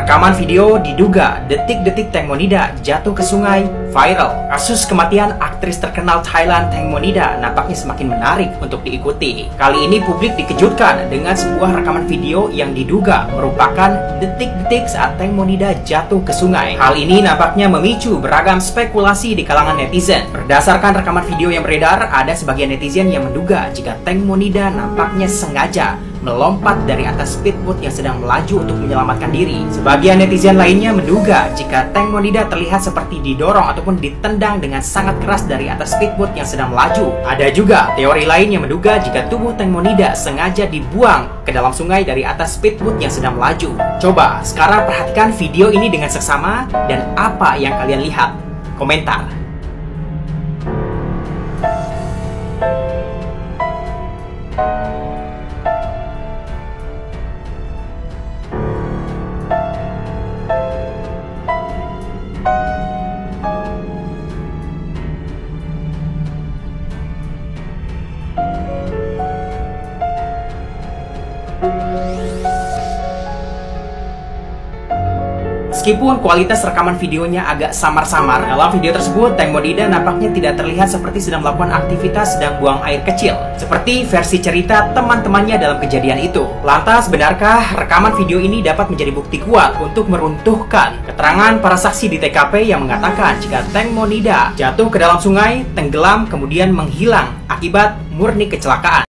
Rekaman video diduga detik-detik Teng Monida jatuh ke sungai viral. Kasus kematian aktris terkenal Thailand Teng Monida nampaknya semakin menarik untuk diikuti. Kali ini publik dikejutkan dengan sebuah rekaman video yang diduga merupakan detik-detik saat Teng Monida jatuh ke sungai. Hal ini nampaknya memicu beragam spekulasi di kalangan netizen. Berdasarkan rekaman video yang beredar, ada sebagian netizen yang menduga jika Teng Monida nampaknya sengaja melompat dari atas speedboat yang sedang melaju untuk menyelamatkan diri. Sebagian netizen lainnya menduga jika Teng Monida terlihat seperti didorong ataupun ditendang dengan sangat keras dari atas speedboat yang sedang melaju. Ada juga teori lain yang menduga jika tubuh Teng Monida sengaja dibuang ke dalam sungai dari atas speedboat yang sedang melaju. Coba sekarang perhatikan video ini dengan seksama dan apa yang kalian lihat. Komentar. Meskipun kualitas rekaman videonya agak samar-samar, dalam video tersebut Teng Monida nampaknya tidak terlihat seperti sedang melakukan aktivitas sedang buang air kecil, seperti versi cerita teman-temannya dalam kejadian itu. Lantas, benarkah rekaman video ini dapat menjadi bukti kuat untuk meruntuhkan keterangan para saksi di TKP yang mengatakan jika Teng Monida jatuh ke dalam sungai, tenggelam, kemudian menghilang akibat murni kecelakaan?